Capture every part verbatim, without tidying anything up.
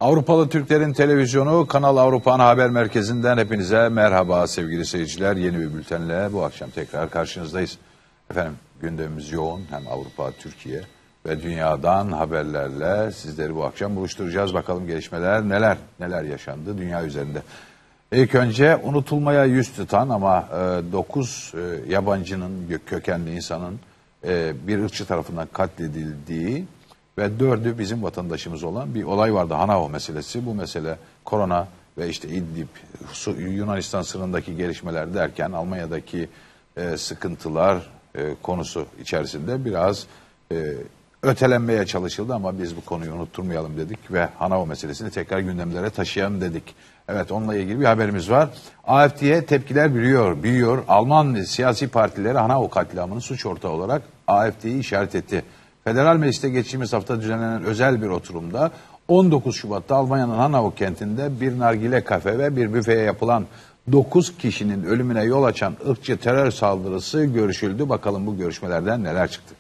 Avrupalı Türklerin Televizyonu Kanal Avrupa Ana Haber Merkezi'nden hepinize merhaba sevgili seyirciler. Yeni bir bültenle bu akşam tekrar karşınızdayız. Efendim gündemimiz yoğun, hem Avrupa, Türkiye ve dünyadan haberlerle sizleri bu akşam buluşturacağız. Bakalım gelişmeler neler, neler yaşandı dünya üzerinde. İlk önce unutulmaya yüz tutan ama dokuz e, yabancının, kökenli insanın e, bir ırkçı tarafından katledildiği ve dördü bizim vatandaşımız olan bir olay vardı. Hanao meselesi. Bu mesele korona ve işte İdlib, Yunanistan sınırındaki gelişmeler derken Almanya'daki e, sıkıntılar e, konusu içerisinde biraz e, ötelenmeye çalışıldı ama biz bu konuyu unutturmayalım dedik ve Hanao meselesini tekrar gündemlere taşıyalım dedik. Evet, onunla ilgili bir haberimiz var. A F D'ye tepkiler büyüyor, büyüyor. Alman siyasi partileri Hanao katliamının suç ortağı olarak A F D'yi işaret etti. Federal Meclis'te geçtiğimiz hafta düzenlenen özel bir oturumda on dokuz Şubat'ta Almanya'nın Hanau kentinde bir nargile kafe ve bir büfeye yapılan dokuz kişinin ölümüne yol açan ırkçı terör saldırısı görüşüldü. Bakalım bu görüşmelerden neler çıktı?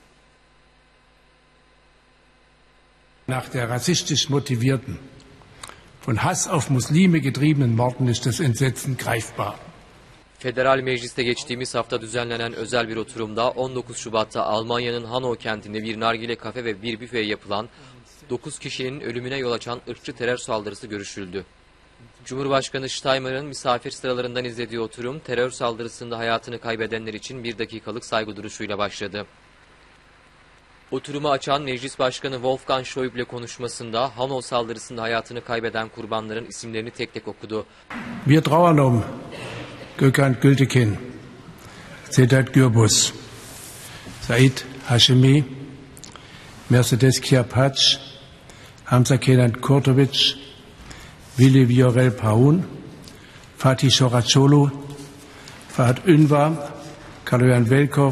Nach der rassistisch motivierten, von Hass auf Muslime getriebenen Morden ist das Entsetzen greifbar. Federal Meclis'te geçtiğimiz hafta düzenlenen özel bir oturumda on dokuz Şubat'ta Almanya'nın Hanau kentinde bir nargile kafe ve bir büfeye yapılan dokuz kişinin ölümüne yol açan ırkçı terör saldırısı görüşüldü. Cumhurbaşkanı Steinmeier'in misafir sıralarından izlediği oturum, terör saldırısında hayatını kaybedenler için bir dakikalık saygı duruşuyla başladı. Oturumu açan Meclis Başkanı Wolfgang Schäuble konuşmasında Hanau saldırısında hayatını kaybeden kurbanların isimlerini tek tek okudu. Wir trauern um Gökhan Gültekin, Sedat Gürbüz, Said Hashemi, Mercedes Kiapac, Hamza Kenan Kurtovic, Willi Viorel Paun, Fatih Şoracolu, Fahad Ünvar, Kaloyan Velkov.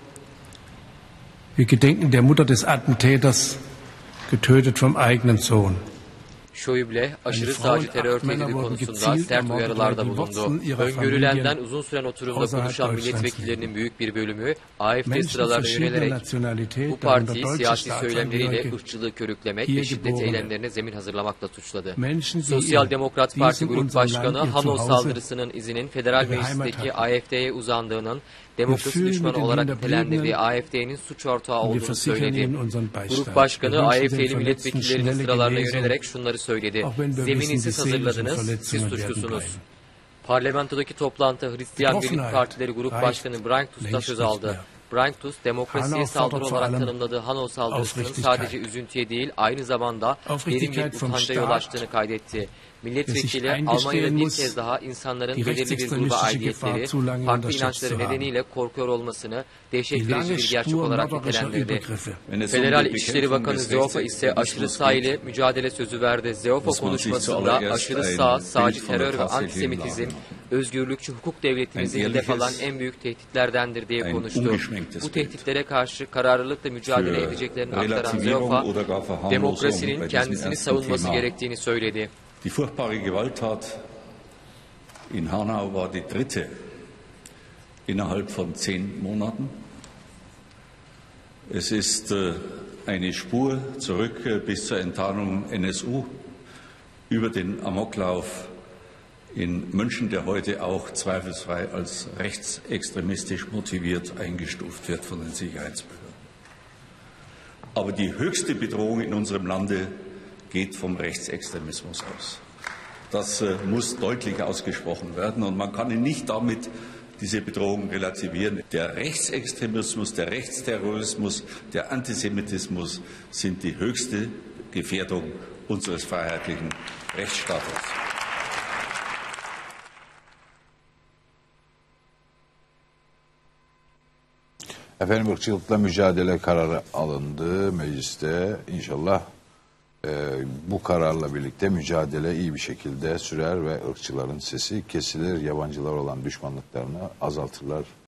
Wir gedenken der Mutter des Attentäters, getötet vom eigenen Sohn. Schäuble, aşırı sağcı terör tehdidi konusunda sert uyarılarda bulundu. Öngörülenden uzun süren oturumda konuşan milletvekillerinin büyük bir bölümü A F D sıralarına yönelerek bu partiyi siyasi söylemleriyle ırkçılığı körüklemek ve şiddet eylemlerine zemin hazırlamakla suçladı. Sosyal Demokrat Parti Grup Başkanı Hanau saldırısının izinin Federal Meclis'teki A F D'ye uzandığının, demokrasi düşmanı olarak nitelendirdiği A F D'nin suç ortağı olduğunu söyledi. Grup Başkanı A F D'li milletvekillerinin sıralarına yönelerek şunları söyledi. Zemini siz hazırladınız, siz suçlusunuz. Parlamentodaki toplantı Hristiyan Birlik Partileri Grup Başkanı Brinktus da söz aldı. Brinktus, demokrasiye saldırı olarak tanımladığı Hanau saldırısının sadece üzüntüye değil, aynı zamanda derin bir utanca yol açtığını kaydetti. Milletvekili, Almanya'da bir kez daha insanların belirli bir gruba aidiyetleri, farklı inançları nedeniyle korkuyor olmasını dehşet verici bir gerçek olarak nitelendirdi. Federal İçişleri Bakanı Seehofer ise aşırı sağ ile mücadele sözü verdi. Seehofer konuşmasında aşırı sağ, sağcı terör ve antisemitizm, özgürlükçü hukuk devletimizi hedef alan en büyük tehditlerdendir diye konuştu. Bu tehditlere karşı kararlılıkla mücadele edeceklerini aktaran Seehofer, demokrasinin kendisini savunması gerektiğini söyledi. Die furchtbare Gewalttat in Hanau war die dritte innerhalb von zehn Monaten. Es ist eine Spur zurück bis zur Enttarnung N S U über den Amoklauf in München, der heute auch zweifelsfrei als rechtsextremistisch motiviert eingestuft wird von den Sicherheitsbehörden. Aber die höchste Bedrohung in unserem Lande geht vom Rechtsextremismus aus. Das äh, muss deutlich ausgesprochen werden und man kann nicht damit diese Bedrohung relativieren. Der Rechtsextremismus, der Rechtsterrorismus, der Antisemitismus sind die höchste Gefährdung unseres freiheitlichen Rechtsstaates. Efendim, ırkçılıkla mücadele kararı alındı mecliste. İnşallah Ee, bu kararla birlikte mücadele iyi bir şekilde sürer ve ırkçıların sesi kesilir, yabancılar olan düşmanlıklarını azaltırlar